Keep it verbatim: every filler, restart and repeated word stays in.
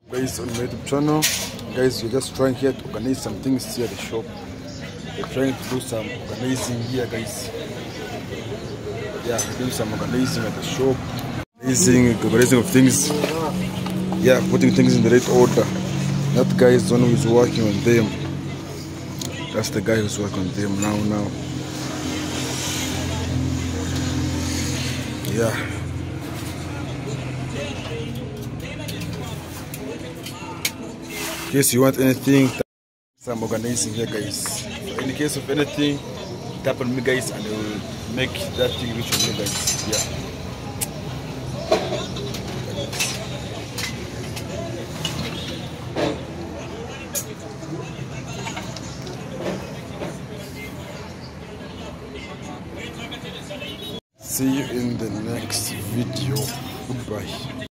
Guys, on my YouTube channel, guys, we're just trying here to organize some things here at the shop. We're trying to do some organizing here, guys. Yeah, we're doing some organizing at the shop. Organizing, organizing of things. Yeah, putting things in the right order. That guy is the one who is working on them. That's the guy who's working on them now, now. Yeah. In case you want anything, some organizing here, guys. So in case of anything, tap on me, guys, and I will make that thing reach on you, guys. Yeah. See you in the next video. Goodbye.